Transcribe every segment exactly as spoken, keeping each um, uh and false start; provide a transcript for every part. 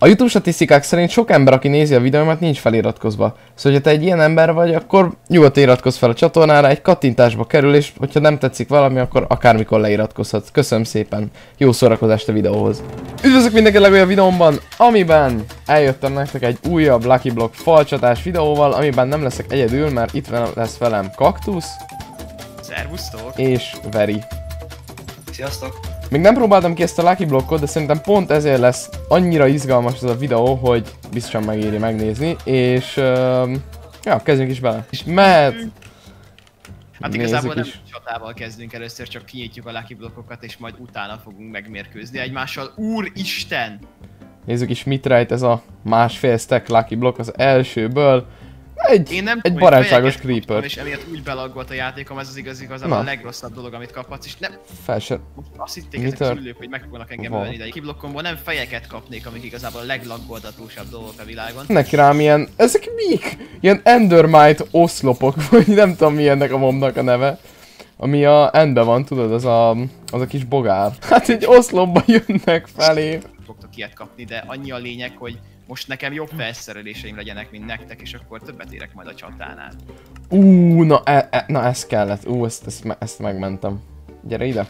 A YouTube statisztikák szerint sok ember, aki nézi a videómat, nincs feliratkozva. Szóval, ha te egy ilyen ember vagy, akkor nyugodtan iratkozz fel a csatornára, egy kattintásba kerül, és hogyha nem tetszik valami, akkor akármikor leiratkozhatsz. Köszönöm szépen, jó szórakozást a videóhoz. Üdvözlök mindenkit legújabb videómban, amiben eljöttem nektek egy újabb Lucky Block falcsatás videóval, amiben nem leszek egyedül, mert itt lesz velem Kaktusz. Szervusztok! És Veri. Sziasztok! Még nem próbáltam ki ezt a Lucky Blockot, de szerintem pont ezért lesz annyira izgalmas ez a videó, hogy biztosan megéri megnézni, és uh, ja, kezdjünk is bele. És mehet! Hát igazából nem csatával kezdünk először, csak kinyitjuk a Lucky Blockokat, és majd utána fogunk megmérkőzni egymással. Úristen! Nézzük is, mit rejt ez a másfél stack Lucky Block az elsőből. Egy, Én nem egy tudom, barátságos creeper. És emiatt úgy belaggolt a játékom, ez az igaz, igazából a legrosszabb dolog, amit kaphatsz, és nem... Fel se... Azt hitték ezek az ülők, hogy meg fognak engem ölni, de egy blokkomból nem fejeket kapnék, amik igazából a leglaggoldatósabb dolgok a világon. Neki rám ilyen... Ezek mik? Ilyen Endermite oszlopok, vagy nem tudom mi ennek a mobnak a neve. Ami a endben van, tudod, az a, az a kis bogár. Hát egy oszlopba jönnek felé. Fogtok ilyet kapni, de annyi a lényeg, hogy most nekem jobb felszereléseim legyenek, mint nektek, és akkor többet érek majd a csatánál. Ú, na, e, e, na ez kellett. Ú, ezt, ezt, ezt megmentem. Gyere ide.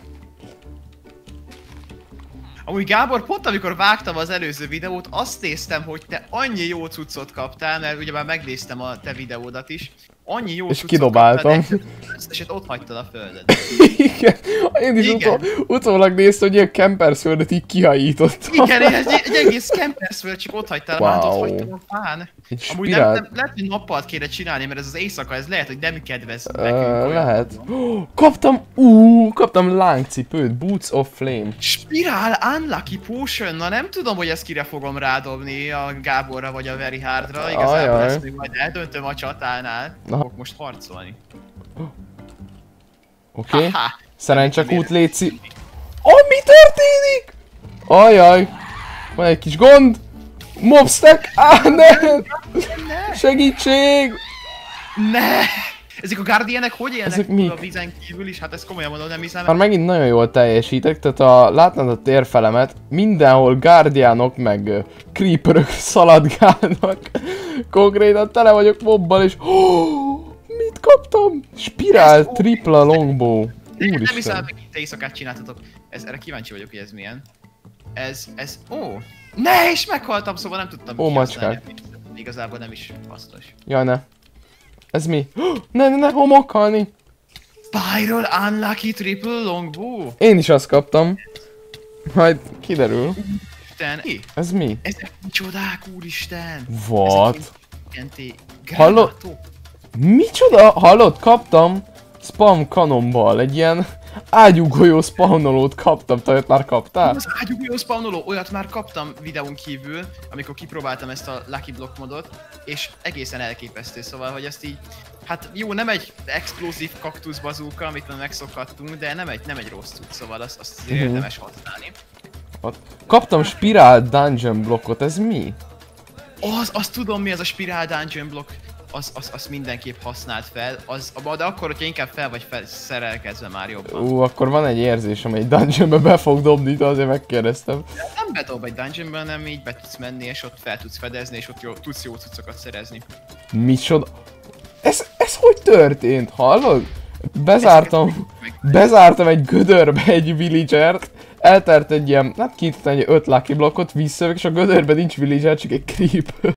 Amúgy Gábor, pont amikor vágtam az előző videót, azt néztem, hogy te annyi jó cuccot kaptál, mert ugye már megnéztem a te videódat is. Annyi jó és cuccot kidobáltam. Kaptál, és ott hagytad a földet. Igen, én is utol, utólag néztem, hogy ilyen Campersföldet így kihajítottam. Igen, egy, egy egész Campersföld, csak ott hagytál, wow. Már ott hagytam a fán. Amúgy nem, nem, lehet, hogy nappalt kéne csinálni, mert ez az éjszaka, ez lehet, hogy nem kedvez uh, nekünk. Lehet. Oh, kaptam, ú, kaptam lángcipőt, Boots of Flame. Spirál Unlucky Potion, na nem tudom, hogy ezt kire fogom rádobni, a Gáborra vagy a Very Hardra, igazából ajaj. ezt még majd eldöntöm a csatánál. Fogok most harcolni. Oké, okay. Szerencsek út léci. Oh, mi történik? Ajaj, van egy kis gond. Mobstack, áh ne! Segítség! Ne! Ezek a Guardianek hogy élnek a vízen kívül is? Hát ezt komolyan mondom, nem hiszem. Már megint nagyon jól teljesítek, tehát a, látnád a térfelemet, mindenhol Guardianok meg uh, Creeperök szaladgálnak. Konkrétan tele vagyok mobbal és... Oh, mit kaptam? Spirál tripla longbow. Nem hiszem, hogy te éjszakát csináltatok. Ez, erre kíváncsi vagyok, hogy ez milyen. Ez, ez, ó! Oh. Ne, és meghaltam, szóval nem tudtam ó, macskák. Igazából nem is hasznos. Jaj, ne. Ez mi? Ne, ne, ne, homokkalni! Spiral Unlucky Triple Longbow! Én is azt kaptam. Majd kiderül. Isten, ez mi? Ezek micsodák, úristen! What? Hallod? Micsoda? Hallod? Kaptam spam kanonbal, egy ilyen ágyúgolyó spawnolót kaptam, te olyat már kaptál? Az ágyúgolyó spawnoló, olyat már kaptam videón kívül, amikor kipróbáltam ezt a Lucky Block modot, és egészen elképesztő, szóval, hogy ezt így, hát jó, nem egy explozív kaktusz bazooka, amit már megszokhattunk, de nem egy, nem egy rossz tud, szóval azt, azt azért uh-huh. érdemes használni. Kaptam Spiral Dungeon blokkot, ez mi? Az, azt tudom mi az a Spiral Dungeon block. Az, az, az mindenképp használt fel, az, de akkor, hogyha inkább fel vagy fel szerelkezve már jobban. Ú, akkor van egy érzésem, hogy egy dungeonbe be fog dobni, de azért megkérdeztem. Nem bedob egy dungeonbe, hanem így be tudsz menni, és ott fel tudsz fedezni, és ott jó, tudsz jó cuccokat szerezni. Micsoda? Ez, ez hogy történt? Hallod? Bezártam, bezártam egy gödörbe egy villagert, eltelt egy ilyen, hát kinyitottam egy öt Lucky Blockot, visszajövök, és a gödörben nincs villager, csak egy creeper.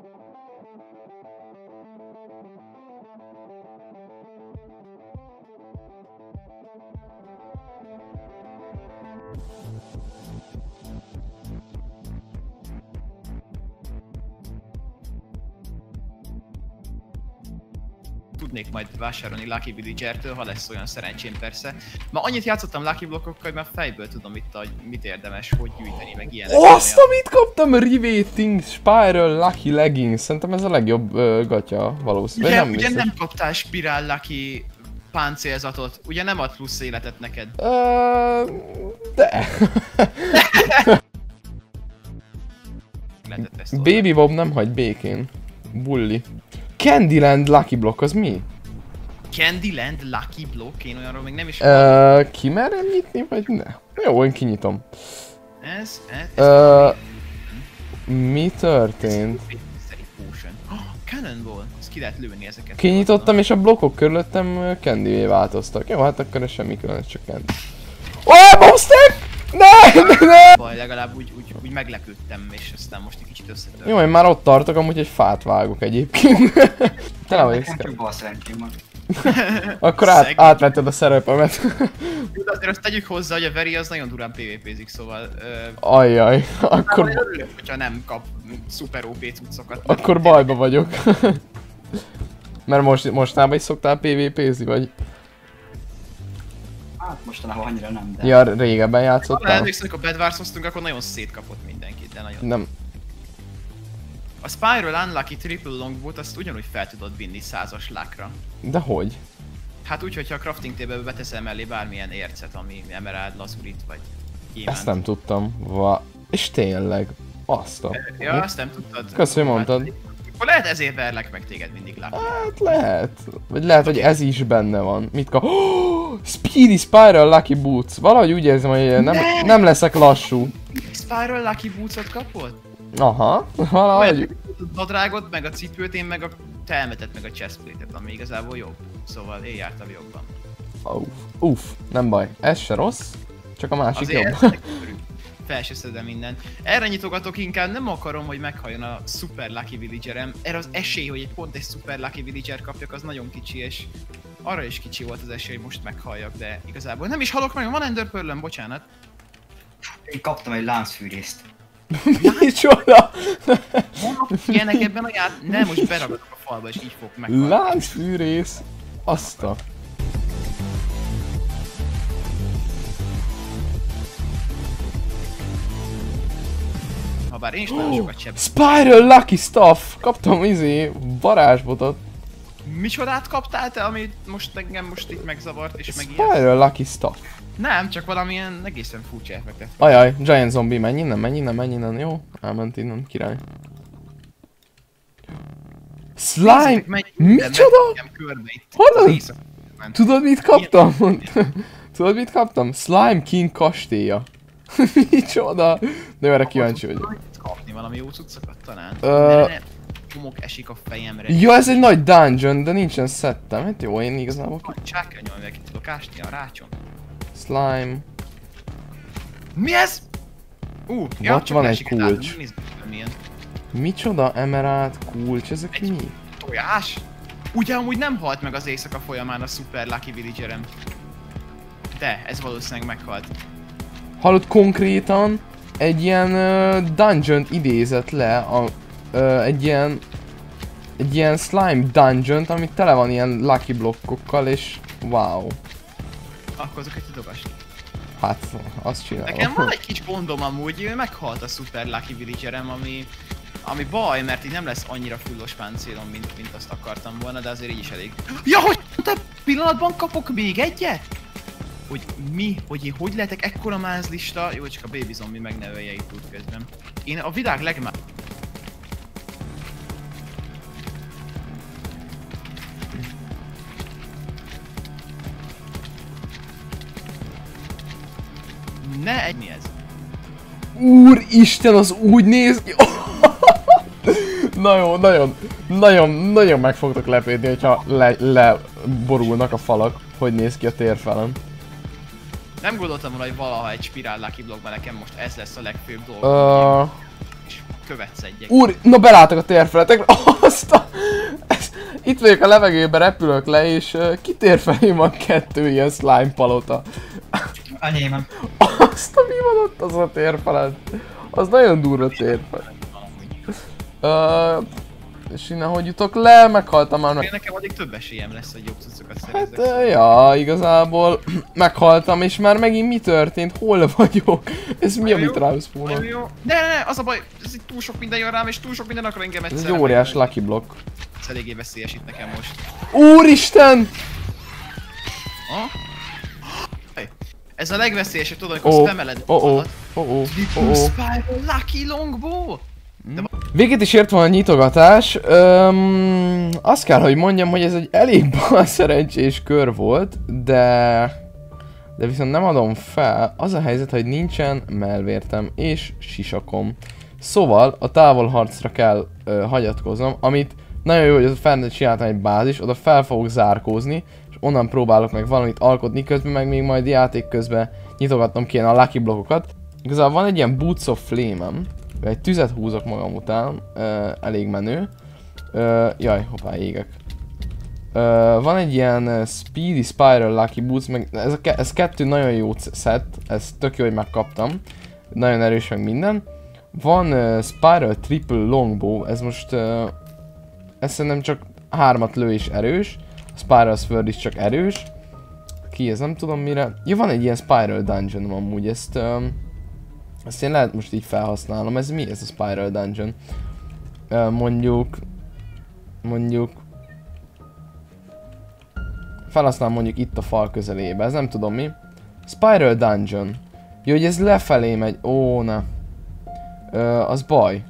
Tudnék majd vásárolni Lucky Villager-től, ha lesz olyan szerencsém persze. Ma annyit játszottam Lucky Blockokkal, hogy már fejből tudom itt, hogy mit érdemes, hogy gyűjteni, meg ilyenek. Azt, amit kaptam! Riveting Spiral Lucky Leggings. Szerintem ez a legjobb uh, gatya valószínűleg. Ugye, nem, ugye nem kaptál Spiral Lucky páncélzatot? Ugye nem ad plusz életet neked? Uh, de. Baby Bob nem hagy békén. Bulli. Candyland Lucky Block, az mi? Candyland Lucky Block? Én olyanról még nem is uh, ki merem nyitni, vagy ne? Jó, én kinyitom. Ez, ez, ez uh, Mi történt? Mystery Potion. Oh, Cannonball! Ezt ki lehet lőni ezeket. Kinyitottam és a blokkok körülöttem candyvé változtak. Jó, hát akkor ez semmi különös, csak candy. Oh, monster! Ne, ne, ne! Baj, legalább úgy, úgy, úgy meglepődtem, és aztán most egy kicsit összetört. Jó, én már ott tartok, amúgy egy fát vágok egyébként. Tele vagy Nekem csak bal szerencsém van. Akkor át, átvetted a szerepemet. De azért azt tegyük hozzá, hogy a Veri az nagyon durán pé vé pézik, szóval... Ö, Ajjaj, akkor... Már örülök, hogyha nem kap szuper ó pé cuccokat. Akkor bajba vagyok. Mert most, mostában is szoktál pé vé pézni, vagy? Hát mostanában annyira nem, de... Ja, régebben Ha játszottál? emlékszem, amikor Bedwars-oztunk, akkor nagyon szétkapott mindenkit, de nagyon... Nem. A Spiral Unlucky Triple Longboat azt ugyanúgy fel tudod vinni százas lákra. De hogy? Hát úgy, hogyha a crafting table-be beteszel mellé bármilyen ércet, ami emerald, lazurit vagy gyémánt. Ezt nem tudtam. Va... És tényleg. Azt a... Ja, azt nem tudtad? Köszönöm, mondtad. Hát, akkor lehet ezért verlek meg téged mindig Lucky. Hát lehet. Vagy lehet, hogy ez is benne van. Mit kap? Oh, Speedy Spiral Lucky Boots. Valahogy úgy érzem, hogy nem, Ne! nem leszek lassú. Spiral Lucky Boots-ot kapod? Aha, valahogy. A nadrágot, meg a cipőt, én meg a telmetet, meg a chestplate-et, ami igazából jobb. Szóval én jártam jobban. Uff, uff, nem baj. Ez se rossz. Csak a másik Azért jobb. fel se szedem mindent. Erre nyitogatok inkább, nem akarom, hogy meghalljon a Super Lucky Villagerem. Erre az esély, hogy egy pont egy Super Lucky Villager kapjak, az nagyon kicsi, és arra is kicsi volt az esély, hogy most meghalljak, de igazából nem is halok meg, van Ender Pearl-öm, bocsánat. Én kaptam egy láncfűrészt. Micsoda? Vannak ilyenek ebben a ját... Nem, most beragadok a falba, és így fog meghalni. Láncfűrész. Azt a... Habár én is nagyon sokat sebben. Spiral Lucky Stuff! Kaptam izé varázsbotot. Micsodát kaptál te, amit most engem most itt megzavart és megijedt? Spiral Lucky Stuff. Nem, csak valamilyen egészen furcsa effektet. Ajaj, Giant Zombie, menj innen, menj innen, menj innen, jó? Elment innen, király. Slime! Micsoda? Hol? Tudod mit kaptam? Tudod mit kaptam? Slime King kastélya. Micsoda? De erre kíváncsi vagyok. Kapni valami jó cuccokat talán? Ö... Csomók esik a fejemre. Ja, ez egy nagy dungeon, de nincsen szettem. Hát jó, én igazából ki... Csákra nyomj meg, ki tudok ásni a rácson. Slime... Mi ez? Ú, ja, Ott csak van egy esik kulcs. látom, nézd, milyen Micsoda? Emerald, kulcs, ezek Egy- mi? tojás? Ugye amúgy nem halt meg az éjszaka folyamán a Super Lucky Villagerem. De, ez valószínűleg meghalt. Hallott, konkrétan egy ilyen uh, dungeon-t idézett le, a, uh, egy ilyen egy ilyen slime dungeon-t, ami tele van ilyen lucky blokkokkal, és wow. Akkor azokat tudok ásni. Hát, azt csinálom. Nekem van egy kis gondom amúgy, ő meghalt a Super Lucky Villagerem, ami, ami baj, mert így nem lesz annyira fullos páncélom, mint, mint azt akartam volna, de azért így is elég. Ja, hogy te pillanatban kapok még egyet? Hogy mi? Hogy én hogy lehetek ekkora mázlista? Jó, csak a baby zombi megnevelje itt útközben. Én a világ legmá... Ne, egy mi ez? Úristen, az úgy néz ki! Nagyon, nagyon, nagyon, nagyon meg fogtok lepődni, hogyha le, leborulnak a falak, hogy néz ki a térfelem. Nem gondoltam volna, hogy valaha egy Spiral Lucky Blockban nekem most ez lesz a legfőbb dolog. Uh, És követsz egyet. úr, na belálltak a térfeletekre, azt a... Ez, itt vagyok a levegőben, repülök le, és uh, kitér felém van kettő ilyen slime palota. Anyémem. Azt a mi van ott az a térfeled? Az nagyon durva térfel. Uh, és innen hogy jutok le, meghaltam már meg. Én nekem addig több esélyem lesz, hogy jobb cuccokat Hát, szerezzek. uh, ja, igazából meghaltam, és már megint mi történt? Hol vagyok? Ez mi, amit rám Nagyon spónol? jó. Ne, ne, ne, az a baj, ez itt túl sok minden jön rám, és túl sok minden akar engem Ez egyszerre. egy óriás megölni. lucky block. Ez eléggé veszélyes itt nekem most. Úristen! Ha? Ez a legveszélyesebb, tudod, amikor Ó, spameled ó, ó, alatt. ó, ó, Triple ó, ó. Spiral Lucky Longbow! Véget is ért van a nyitogatás. Öm, azt kell, hogy mondjam, hogy ez egy elég bal szerencsés kör volt, de... De viszont nem adom fel. Az a helyzet, hogy nincsen melvértem és sisakom. Szóval a távolharcra kell ö, hagyatkoznom, amit nagyon jó, hogy ott fel csináltam egy bázis, oda fel fogok zárkózni, és onnan próbálok meg valamit alkotni, közben meg még majd játék közben nyitogatnom kéne a lucky blokkokat. Igazából van egy ilyen Boots of Flame-em, egy tüzet húzok magam után, ö, elég menő. Ö, jaj, hoppá, égek. Ö, van egy ilyen uh, Speedy Spiral Lucky Boots, meg ez, a ke ez kettő nagyon jó set, ez tök jó, hogy megkaptam. Nagyon erős meg minden. Van uh, Spiral Triple Longbow, ez most uh, ez szerintem csak hármat lő is erős. A Spiral Sword is csak erős. Ki ez, nem tudom mire. Ja, van egy ilyen Spiral Dungeon amúgy, ezt uh, ezt én lehet most így felhasználom. Ez mi ez a Spiral Dungeon? Uh, mondjuk mondjuk felhasználom mondjuk itt a fal közelébe, ez nem tudom mi. Spiral Dungeon. Jó, hogy ez lefelé megy. Ó, ne. Ö, az baj.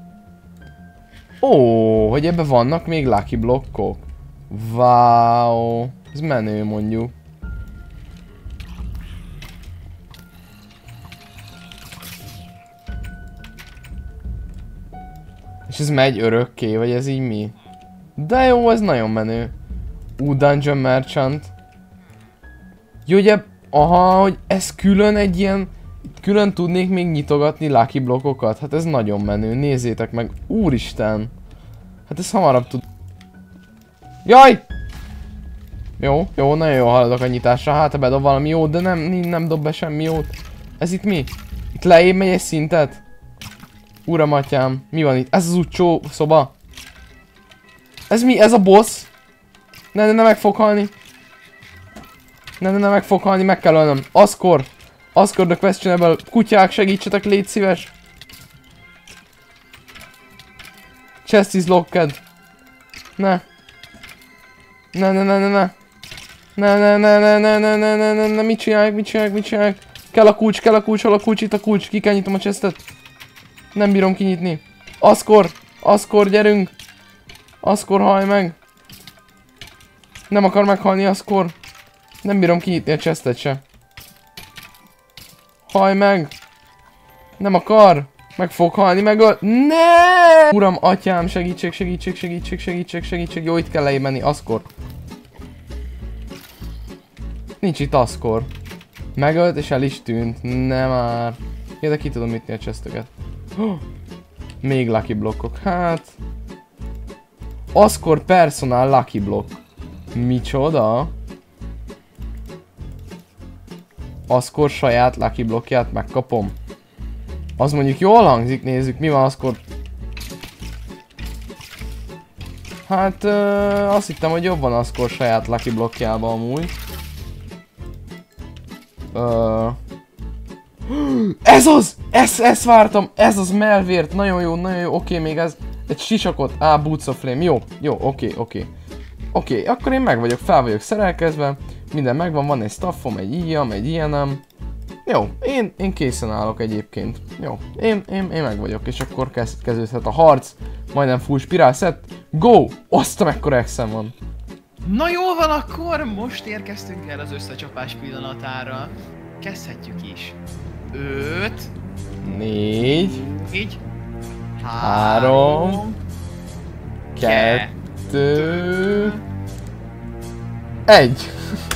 Ó, hogy ebben vannak még lucky blokkok. Wow. Ez menő mondjuk. És ez megy örökké, vagy ez így mi? De jó, ez nagyon menő. Ú, Dungeon Merchant. Jó, ugye, aha, hogy ez külön egy ilyen... Külön tudnék még nyitogatni lucky blokkokat? Hát ez nagyon menő, nézzétek meg. Úristen! Hát ez hamarabb tud... Jaj! Jó, jó, nagyon jól haladok a nyitásra. Hát ha bedob valami jót, de nem, nem dob be semmi jót. Ez itt mi? Itt lejjebb megy egy szintet? Uram atyám, mi van itt? Ez az utcsó szoba? Ez mi? Ez a boss? Ne, ne, ne, meg fog halni. Ne, ne, ne, meg fog halni, meg kell ölnöm. Azkor. Azkor the questionable. Kutyák, segítsetek, légy szíves. Chest is locked. Ne. Ne, ne, ne, ne, ne. Ne, ne, ne, ne, ne, ne, ne, ne, ne, ne, mit csinálják, mit csinálják, mit csinálják. Kell a kulcs, kell a kulcs, hol a kulcs, itt a kulcs. Ki kell nyitom a chestet. Nem bírom kinyitni. Azkor, azkor, gyerünk. Azkor haj meg. Nem akar meghalni azkor. Nem bírom kinyitni a chestet se. Haj meg. Nem akar. Meg fog halni, meg öl... Ne! Uram, atyám, segítség, segítség, segítség, segítség, segítség. Jó, itt kell lejjebb menni, azkor. Nincs itt azkor. Megölt és el is tűnt. Ne már. Ja, de ki tudom nyitni a chesteket. Oh, még lucky blokkok. Hát... Azkor personal lucky block. Micsoda? Azkor saját lucky blokkját megkapom. Az mondjuk jól hangzik, nézzük mi van azkor. Hát uh, azt hittem, hogy jobb van azkor saját lucky blokkjában amúgy. Uh, ez az! Ezt, ezt vártam! Ez az melvért! Nagyon jó, nagyon jó, oké, okay, még ez egy sisakot. Á, ah, Boots of Flame. Jó, jó, oké, okay, oké. Okay. Oké, okay, akkor én meg vagyok, fel vagyok szerelkezve. Minden megvan, van egy staffom, egy íjam, egy ilyenem. Jó, én, én készen állok egyébként. Jó, én, én, én meg vagyok, és akkor kezd, kezdődhet a harc. Majdnem full spirál set. Go! Azt a mekkora exem van. Na jó van, akkor most érkeztünk el az összecsapás pillanatára. Kezdhetjük is. Öt. Négy. Négy. Három. Kettő. Egy.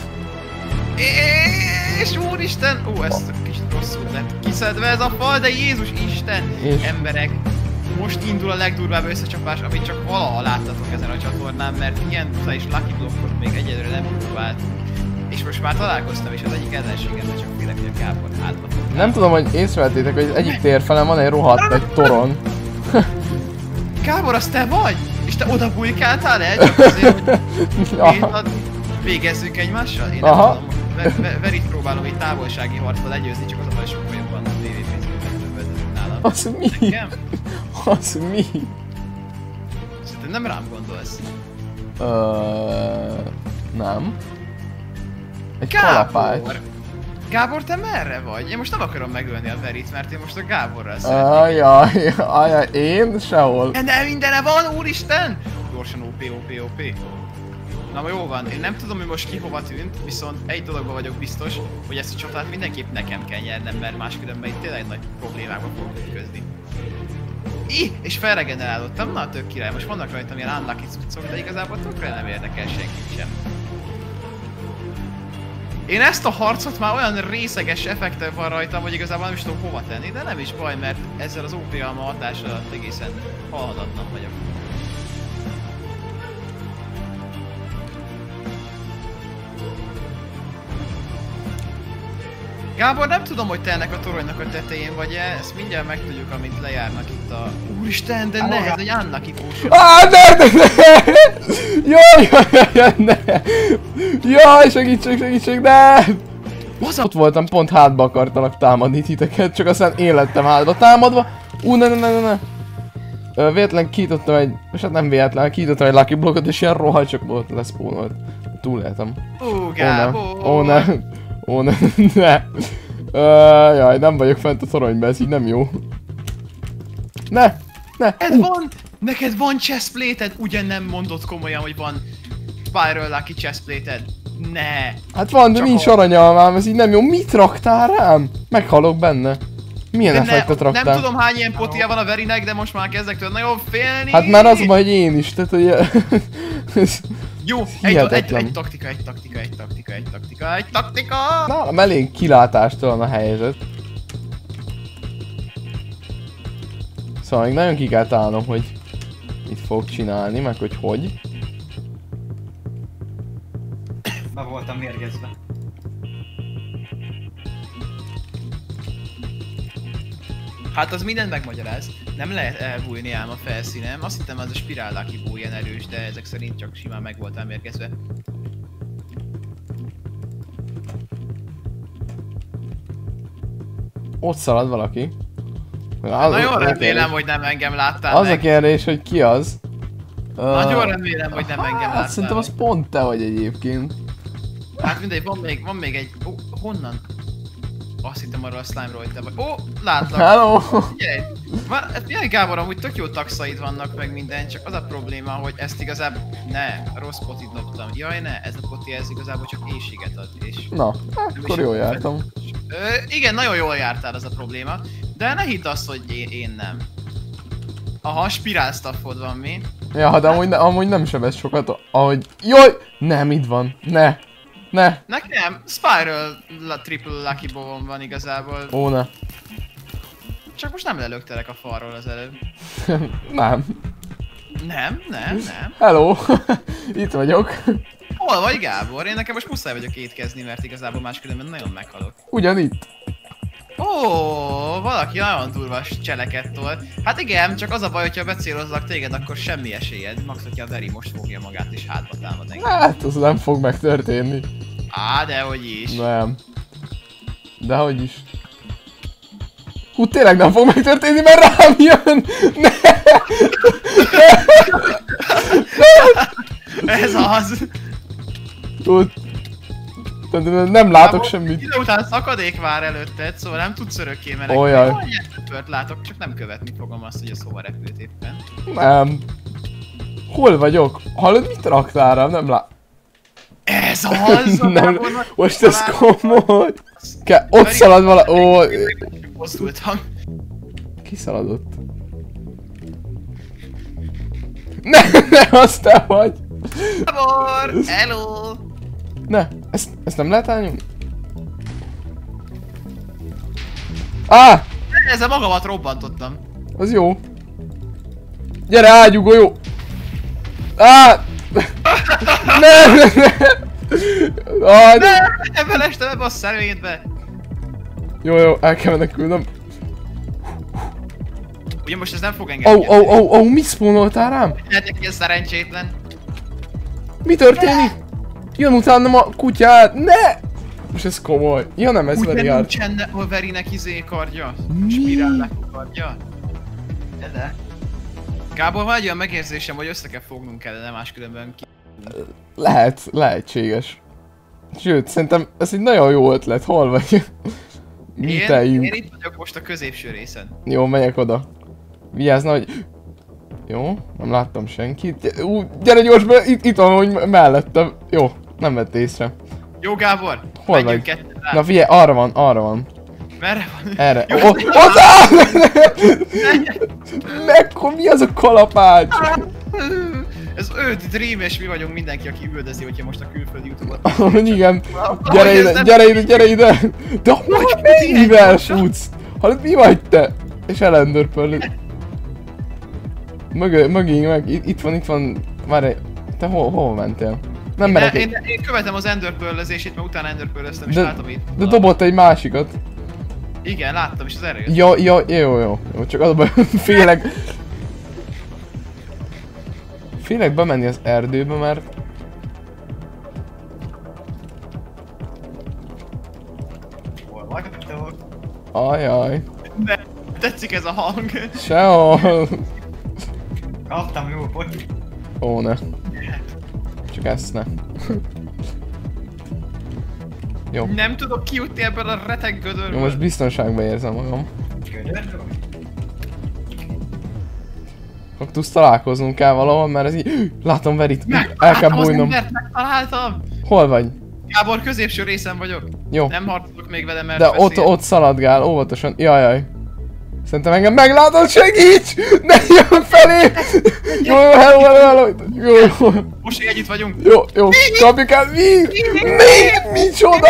És úristen! Ó, ez kicsit rosszul lett kiszedve ez a fal, de Jézus Isten! És... Emberek, most indul a legdurvább összecsapás, amit csak valaha láttatok ezen a csatornán, mert ilyen buta és lucky blokkot még egyedül nem próbáltunk. És most már találkoztam is az egyik ellenségemben, csak félek, hogy a Gábor hátba fog. Nem tudom, hogy észrevettétek, hogy az egyik térfelem van egy rohadt egy toron. Gábor, az te vagy? És te oda bujkáltál el? Csak azért, hogy végezzünk egymással? Én nem Aha. tudom. Verit próbálom egy távolsági harcban legyőzni, csak az a baj, sokkal jobban a té vé pénzben vezetünk nálam. Az mi? Nekem? Az mi? Szerintem nem rám gondolsz. Öööö... Nem. Egy Gábor! kalapács. Gábor, te merre vagy? Én most nem akarom megölni a Verit, mert én most a Gáborral szeretnék. Ajaj, ajaj, én sehol. De mindene van, úristen! Gyorsan ó pé, ó pé, ó pé. Na jó van, én nem tudom, hogy most ki hova tűnt, viszont egy dologban vagyok biztos, hogy ezt a csatát mindenképp nekem kell nyernem, mert máskülönben itt tényleg nagy problémákba fogok ütközni. I, és felregenerálódtam, na tök király. Most vannak rajtam ilyen unlucky cuccok, de igazából tökre nem érdekel senkit sem. Én ezt a harcot már olyan részeges effektel van rajtam, hogy igazából nem is tudom hova tenni, de nem is baj, mert ezzel az ó pé alma hatás alatt egészen halhatatlan vagyok. Gábor, nem tudom, hogy te ennek a toronynak a tetején vagy-e, ezt mindjárt megtudjuk, amint lejárnak itt a... Úristen, de ne, ez egy unlucky potion. Áh, ne, ne, ne! Jaj, jaj, jaj, ne! Jaj, segítség, segítség, ne! Ott voltam, pont hátba akartalak támadni titeket, csak aztán én lettem hátba támadva. Ú, ne, ne, ne, ne, ne! Ö, véletlen kiítottam egy... és hát nem véletlen, kiítottam egy lucky blokkot, és ilyen rohadt volt leszpónolt. Túléltem. Ú, Gábor! Ó, ne! Ó, ne! Ne! Ö, jaj, nem vagyok fent a toronyba, ez így nem jó. Ne! Ne! Neked van, neked van chestplate-ed, ugyan nem mondod komolyan, hogy van Spiral Lucky chestplate-ed. Ne! Hát van, de Csak nincs a... aranyalmám, ez így nem jó. Mit raktál rám? Meghalok benne. Milyen effektet ne, raktál? Nem tudom hány ilyen potia van a Verinek, de most már kezdek tőle nagyon félni. Hát már az baj, hogy én is, tehát hogy... Jó, egy, egy, egy taktika, egy taktika, egy taktika, egy taktika, egy taktika! Nálam elég kilátástalan a helyzet. Szóval még nagyon ki kell találnom, hogy mit fogok csinálni, meg hogy hogy. Be voltam mérgezve. Hát az mindent megmagyaráz. Nem lehet elbújni ám a felszínen. Azt hittem az a Spiral Lucky Bow ilyen erős, de ezek szerint csak simán meg voltál mérgezve. Ott szalad valaki. Nagyon remélem, hogy nem engem láttál Az meg. a kérdés, hogy ki az. Nagyon remélem, hogy nem engem láttál. Hát szerintem az pont te vagy egyébként. Hát mindegy, van még, van még egy... Ó, honnan? Azt hittem arra a slime-ról, hogy te vagy. Ó, látlak! Hello! Figyelj! Figyelj Gábor, amúgy tök jó taxaid vannak meg minden, csak az a probléma, hogy ezt igazából... Ne, rossz potit dobtam. Jaj ne, ez a poti ez igazából csak éjséget ad, és... Na, akkor jól jártam. Ö, igen, nagyon jól jártál, az a probléma. De ne hidd azt, hogy én, én nem. Aha, spirál staffod van mi? Ja, de amúgy, ne, amúgy nem sebez sokat, ahogy... Jaj! Nem, itt van. Ne! Ne! Nekem Spiral la, Triple Lucky Bow van igazából. Ó, ne. Csak most nem lelöktelek a falról az előbb. Nem. Nem, nem, nem. Hello! Itt vagyok. Hol vagy Gábor? Én nekem most muszáj vagyok étkezni, mert igazából máskülönben nagyon meghalok. Ugyanitt. Ó, valaki nagyon durva cseleket tol. Hát igen, csak az a baj, hogyha becélozzak téged, akkor semmi esélyed. Max, hogyha a Veri most fogja magát és hátba támad engem. Hát, az nem fog megtörténni. Á, dehogy is. Nem. Dehogy is. Hú, tényleg nem fog megtörténni, mert rám jön! Ne! Ez az! Tud. Nem látok Gábor, semmit. Ide után szakadék vár előtted, szóval nem tudsz örökké menekülni. Olyaj. Olyan látok, csak nem követni fogom azt, hogy ez hova repült éppen. Nem. Hol vagyok? Hallod, mit raktál rám? Nem lát... Ez az! A Nem, Gábornak most ez találtam. komoly. Ke ott szalad vala... Ó... Mozdultam. Kiszaladott. Ne, ne, az te vagy! Gábor! Hello! Ne, ezt, ezt nem lehet elnyomni? Á! Ezzel magamat robbantottam. Az jó. Gyere, ágyugó, jó! Á! Ne, ne, ne! Á, Ne! Ebben estem ebbe a szervédbe! jó, jó, el kell menekülnöm. Ugye most ez nem fog engem Ó, ó, ó, ó, mit spawnoltál rám? Lehetek ilyen szerencsétlen. Mi történik? Jön utánam a kutyát, ne! Most ez komoly. Ja nem, ez Veri Ugye járt. nincsen a Verinek izé kardja? Mi? Spirálnek kardja? De de. Gábor, van egy olyan megérzésem, hogy össze kell fognunk kellene, máskülönben ki... Lehet, lehetséges. Sőt, szerintem ez egy nagyon jó ötlet, hol vagy? Mi Én, tejünk? én itt vagyok most a középső részen. Jó, megyek oda. Vigyázz, hogy... Jó, nem láttam senkit. Ú, gyere gyors be, itt, itt van, hogy mellettem. Jó, nem vett észre. Jó Gábor, Hol menjünk vagy? ketten rá. Na figyelj, arra van, arra van. Merre van? Erre. Jó, Ó, ott áll! Mekkor, mi az a kalapács? Ez öt Dream, és mi vagyunk mindenki, aki üldözi, hogyha most a külföldi Youtube-ot. Igen. Gyere ide, gyere ide, gyere ide! De hogy mennyivel futsz? Hallod, mi vagy te? És elendörpöl. Mögé, mögé, meg, itt, itt van, itt van. Várj, te hol, hol mentél? Nem én, merek. én, én követem az enderpearlezését, mert utána enderpearleztem, és De, látom itt. de dobott egy másikat. Igen, láttam, és az erre jött. Ja, ja, jó, jó, jó, csak az a baj, félek. Félek bemenni az erdőbe, mert... Hol vagytok? Ajaj. Ne, tetszik ez a hang. Sehol. Kaptam jó potyit. Ó, ne. Csak ezt ne. Jó. Nem tudok kijutni ebből a reteg gödörből. Jó, most biztonságban érzem magam. Gödörről? Kaktusz, találkoznunk kell valahol, mert ez így... Látom Verit, el kell Megtaláltam az bújnom. embert, megtaláltam! Hol vagy? Gábor, középső részen vagyok. Jó. Nem harcolok még vele, mert De ott, veszélyes. ott szaladgál, óvatosan. Jajjaj. Szerintem engem meglátod, segíts! Ne jön felé! Jó, jó, hello, hello, hello. Jó, jó. Most még együtt vagyunk. Jó, jó, kapjuk el, mi? Mi? Micsoda?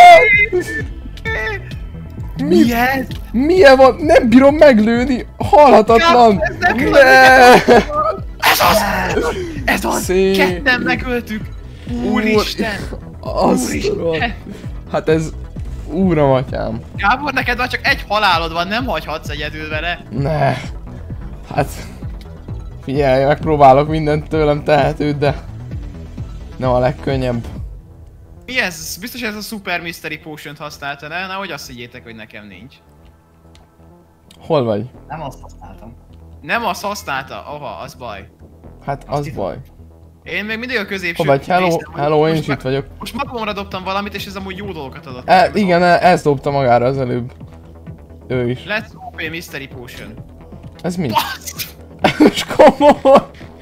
Mi? Milyen? Milyen van? Nem bírom meglőni! Halhatatlan! Ez nem Ne! Ez az! Ez az! Szép. Ketten megöltük! Úristen! Azt Úristen! tudom. Hát ez... Úram atyám. Gábor, neked már csak egy halálod van, nem hagyhatsz egyedül vele. Ne. Hát... Figyelj, megpróbálok mindent tőlem tehetőt, de... Nem a legkönnyebb. Mi ez? Biztos ez a Super Mystery Potion-t használta, ne? Nehogy azt higgyétek, hogy nekem nincs. Hol vagy? Nem azt használtam. Nem azt használta, aha, az baj. Hát az baj. Én még mindig a középső Hol vagy? Hello, részen vagyok. hello, én Most is ma- itt vagyok. Most magamra dobtam valamit, és ez amúgy jó dolgokat adott. E, nekem, igen, e, ezt dobta magára az előbb. Ő is. Let's open Mystery Potion. Ez mi? Bassz! Most komoly!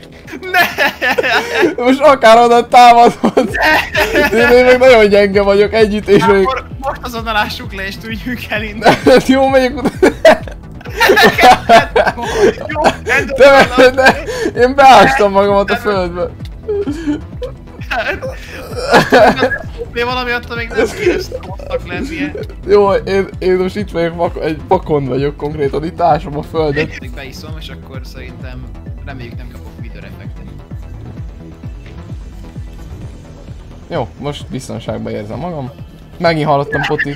Ne! Most akár oda támadod! Én, én meg nagyon gyenge vagyok együtt, és még... Akkor most azonnal lássuk le, és tudjuk elindulni. Jó, megyek oda... Jó, De, de, de, én beástam magamat a földbe. Mi valami attól még nem kéne szoktak lennie. Jó, én, én most itt vagyok, vak- egy vakon vagyok konkrétan, itt ásom a földet. Még beiszom, és akkor szerintem reméljük nem kapok video effektet. Jó, most biztonságban érzem magam. Megint hallottam Potit.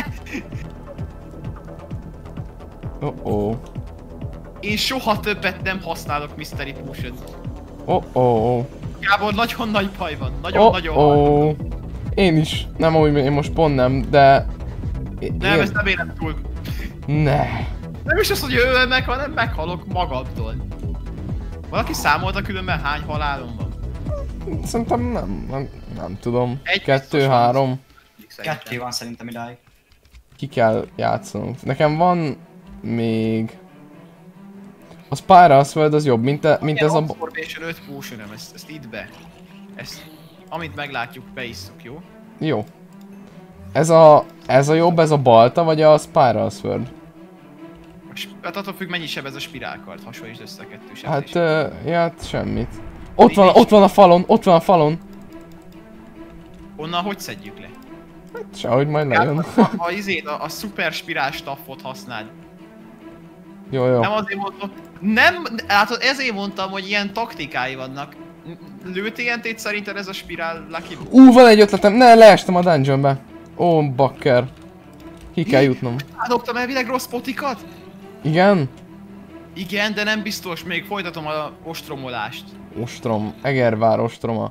Oh oh. Én soha többet nem használok Mystery Potion-t. Oh oh. Gábor, nagyon nagy baj van. Oh Nagyon-nagyon oh. Én is. Nem úgy, én most pont nem, de... Én... Nem, ezt nem élem túl. Ne. Nem is az, hogy ölnek, hanem meghalok magamtól. Valaki számolta különben hány halálom van? Szerintem nem, nem, nem tudom. Egy Kettő, biztos van. három. Szerintem. Kettő van szerintem idáig. Ki kell játszanunk. Nekem van még... A Spiral Sword az jobb, mint, te, mint ez a... Absorption öt potion ezt, ezt itt be. Ezt, amint meglátjuk, beiszuk, jó? Jó. Ez a... Ez a jobb, ez a balta, vagy a Spiral Sword? Hát attól függ, mennyi seb ez a spirálkard, hasonlítsd össze a kettő sebzést. Hát, uh, ja, hát semmit. Ott van, ott van a falon, ott van a falon. Onnan hogy szedjük le? Hát sehogy majd lejön. A, a, a, izét, a, a szuper spirál staffot használd. Jó, jó. Nem azért mondtam, nem, látod, ezért mondtam, hogy ilyen taktikái vannak. Lőtt té en té-t szerinted ez a spirál Lucky Block? Ú, van egy ötletem, ne, leestem a dungeonbe. Ó, bakker. Ki kell jutnom. Ádobtam elvileg rossz potikat? Igen? Igen, de nem biztos, még folytatom a ostromolást. Ostrom, Egervár ostroma.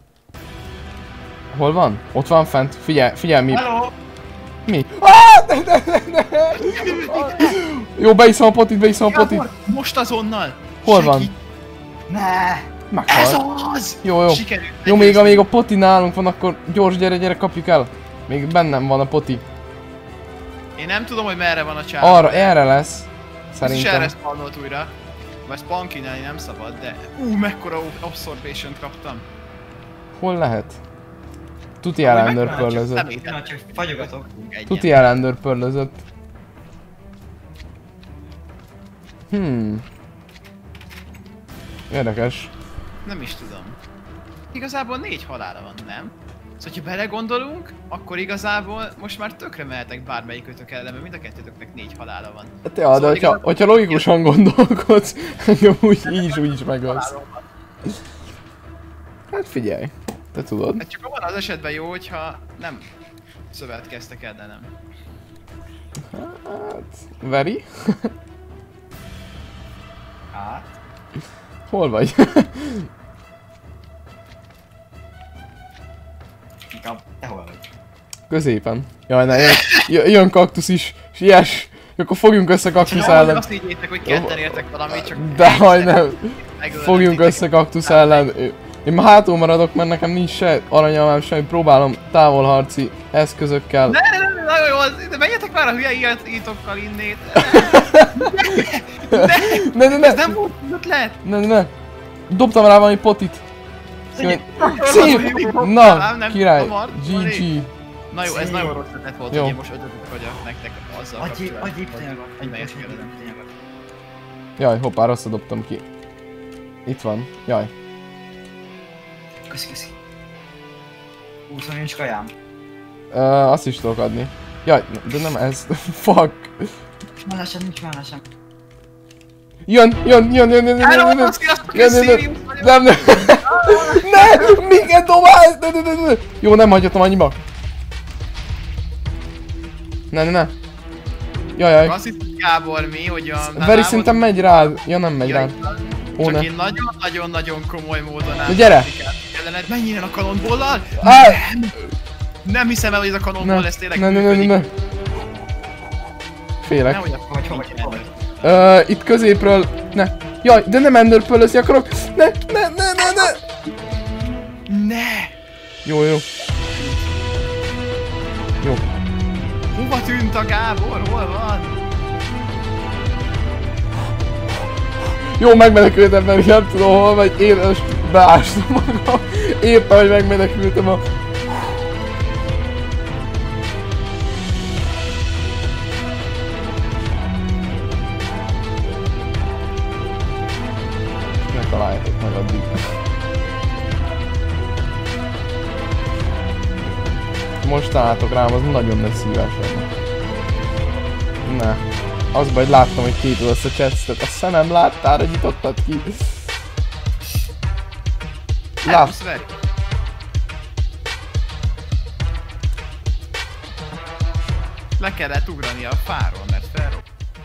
Hol van? Ott van fent. Figyelj, figyelj mi. Hello! Mi? Ah, ne, ne, ne, ne. Jó, beiszom a potit, beiszom a potit. Gábor, most azonnal! Hol van? Segít. Ne! Ez Meghalt. az! Jó, jó. Sikerült. Jó, még amíg a poti nálunk van, akkor gyors, gyere, gyere, kapjuk el. Még bennem van a poti. Én nem tudom, hogy merre van a csávó. Arra, erre lesz. Ez is erre Szerintem. spawnolt újra. Vagy spankinálni nem szabad, de... Ú, mekkora absorption-t kaptam. Hol lehet? Tuti elendörpörlözött. Nem Na, értem. csak fagyogatok. Tuti elendörpörlözött. Hmm. Érdekes. Nem is tudom. Igazából négy halála van, nem? Szóval, ha belegondolunk, akkor igazából most már tökre mehetek bármelyikőtök ellen, mert mind a kettőtöknek négy halála van. Hát ja, de Szóval hogyha, igazából- hogyha logikusan gondolkodsz, engem úgy így is úgy is megölsz. Halálom van. Hát figyelj, te tudod. Hát csak abban az esetben jó, hogyha nem szövetkeztek ellenem. Hát... Veri? Hát. Hol vagy? Inkább te hol vagy? Középen. Jaj, ne, jön, jön, jön kaktusz is. Siess! Akkor fogjunk össze kaktusz Csak ellen. azt higgyétek, hogy ketten értek valamit, csak... De haj, nem. megölnek Fogjunk titeket. össze kaktusz ellen. Én már hátul maradok, mert nekem nincs se aranyalmám, semmi. Próbálom távolharci eszközökkel. Ne, ne, ne, nagyon jó, az- de menjetek már a hülye ilyet ítokkal innét. Ne, Ne, ne, ne! ez nem volt ötlet. Ne, ne, ne! Dobtam rá valami potit. Szép! Szép! Na, király! gé gé. Na jó, ez Szép. nagyon rossz ötlet volt, Jó. hogy én most ötödik vagyok nektek azzal Adj, kapcsolatban. adj épp tényleg, hogy adj melyes most kérdezem. tényleg. Jaj, hoppá, rosszat dobtam ki. Itt van. Jaj. Köszi, köszi. Hú, szóval nincs kajám. Uh, azt is tudok adni. Jaj, de nem ez. Fuck. Nincs mála sem, nincs mála sem. Jön, jön, jön, jön, jön, jön, Hello, jön, jön. sziasztok, Jön, én jön, jön. Sirius vagyok. Nem, nem. Ne! Miket dobálsz? Ne, ne, ne, ne. Jó, nem hagyhatom annyiba. Ne, ne, ne. Jajaj. Azt hiszem, Gábor, mi, hogy a... Veri szerintem megy rád. Ja, nem megy rád. Ó, Csak ne. én nagyon-nagyon-nagyon komoly módon át. gyere! Ellened, menj innen a kanonbollal! Á! Nem hiszem el, hogy ez a kanonboll, Ne, ez tényleg ne, ne, ne, ne, ne. Félek. Nehogy a Hogy, hogy, hogy. Uh, itt középről. Ne. Jaj, de nem enderpearl-özni akarok. Ne, ne, ne, ne, ne. Ne! Jó, jó. Jó. Hova tűnt a Gábor? Hol van? Jó, megmenekültem, mert nem tudom hol vagy. Én most beástam magam. Éppen, hogy megmenekültem a... Ne találjátok meg addig. Most találtok rám, az nagyon nagy szívás lenne. Ne. Az baj, hogy láttam, hogy két lesz a chestet. A szemem láttál, hogy nyitottad ki. Lát. Elpusz, Veri. Le kellett ugrani a fáról, mert felrop.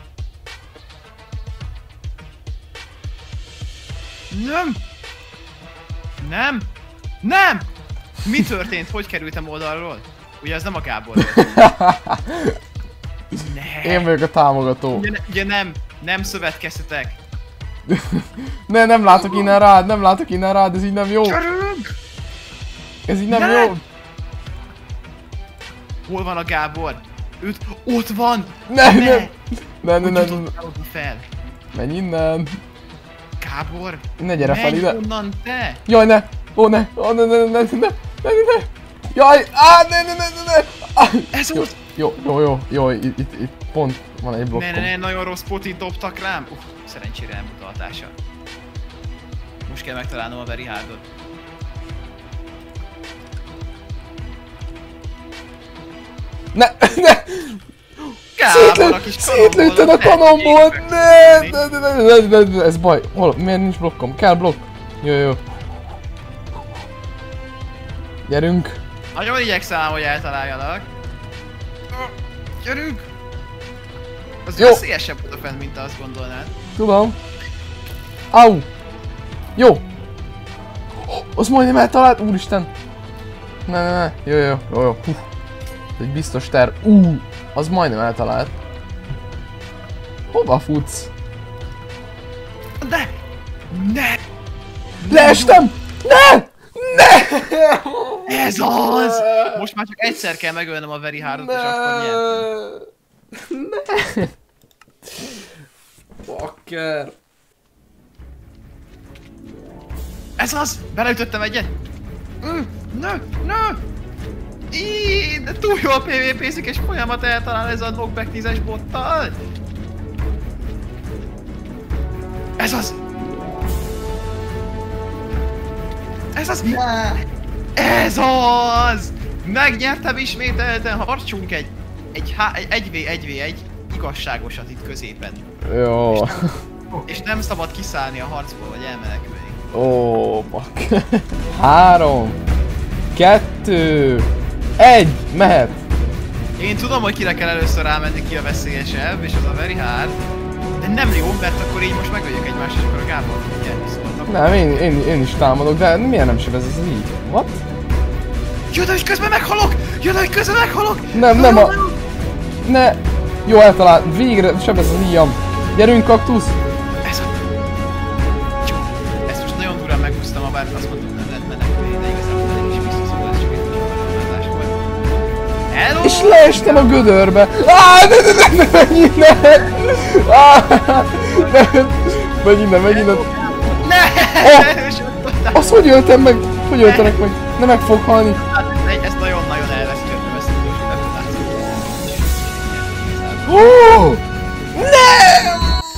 Nem! Nem! Nem! Mi történt? Hogy kerültem oldalról? Ugye ez nem a Gábor volt. Ne. Én vagyok a támogató. Ugye, ne- ugye nem, nem szövetkeztetek. Ne, nem látok innen rád, nem látok innen rád, ez így nem jó. Csörög! Ez így nem Ne! jó. Hol van a Gábor? Őt, ott van! Ne, Ne! ne. Ne, ne, Hogy ne, ne. jutottál oda fel? Menj innen. Gábor! Ne gyere fel Menj ide. onnan te! Jaj, ne. Ó, ne. Ó, ne, ne, ne, ne, ne, ne, ne, ne. Jaj, á, ne, ne, ne, ne, ne. Á. Ez Jó, az! jó, jó, jó, jó, itt, itt, itt pont van egy blokkom. Ne, ne, ne, nagyon rossz potit dobtak rám. Uh, szerencsére nem volt a hatása. Most kell megtalálnom a Very Hardot. Ne, ne. Gábor, a kis Szétlőtted a kanomból! Ne, ne, ne, ne, ne, ne, ne, ez baj. Hol? Miért nincs blokkom? Kell blokk. Jó, jó. Gyerünk. Nagyon igyekszem, hogy eltaláljalak. Oh, gyerünk! Az Jó. veszélyesebb odafent, mint te azt gondolnád. Tudom. Au. Jó. Az majdnem eltalált. Úristen. Ne, ne, ne. Jó, jó, jó, jó. Hú. Ez egy biztos terv. Ú. Az majdnem eltalált. Hova futsz? De! Ne! Leestem! Ne! Ne! Ez az! Most már csak egyszer kell megölnöm a Very Hardot, és akkor nyertem. Ne! Fucker! Ez az! Beleütöttem egyet! Mm, nö, nö! Íííí, de túl jól pé vé pézik, és folyamat eltalál ez a knockback tízes bottal! Ez az! Ez az! Ne! Ez az! Megnyertem ismételten, harcsunk egy... Egy, há- egy 1v1v1 igazságosat itt középen. Jó. És nem szabad kiszállni a harcból, vagy elmenekülni. Ó, bak. Három. Kettő. Egy. Mehet. Én tudom, hogy kire kell először rámenni, ki a veszélyesebb, és az a very hard. De nem jó, mert akkor így most megöljük egymást, és akkor a Gábor fog nyerni, szóval. Nem, én, én, én is támadok, de miért nem sebez ez így? What? Jaj, de hogy közben meghalok! Jaj, de hogy közben meghalok! Nem, nem a... Ne! Jó, eltalált. Végre sebez az íjam. Gyerünk, kaktusz! Ez a... Jó. Ezt most nagyon durán megúsztam, a bár azt mondtam, nem lehet menekülni, de igazából nem is biztos, hogy ez csak egy kis megoldás volt. Hello! És leestem a gödörbe! Áááá, ne, ne, ne, ne, megint ne! Áááá, ne! Megint ne, megint ne! Ne! Oh! Azt hogy öltem meg? Hogy öltenek meg? Ne meg fog halni! Hát ezt nagyon-nagyon elvesztettem ezt a dolgot. Ó! Ne!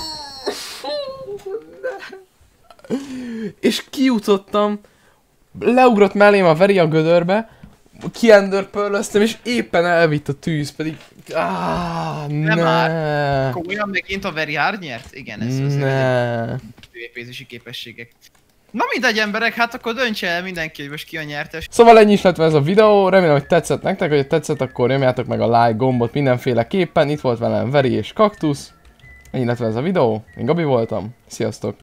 És kijutottam, leugrott mellém a veri a gödörbe, kiendörpörlöztem és éppen elvitt a tűz, pedig... Ah, ne! már. Komolyan megint a very hard nyert? Igen, ez az Ne! PvP-zési képességek. Na mindegy emberek, hát akkor döntse el mindenki, hogy most ki a nyertes. Szóval ennyi is lett ez a videó, remélem, hogy tetszett nektek, hogy tetszett, akkor nyomjátok meg a like gombot mindenféleképpen. Itt volt velem Veri és Kaktusz. Ennyi lett ez a videó, én Gabi voltam, sziasztok!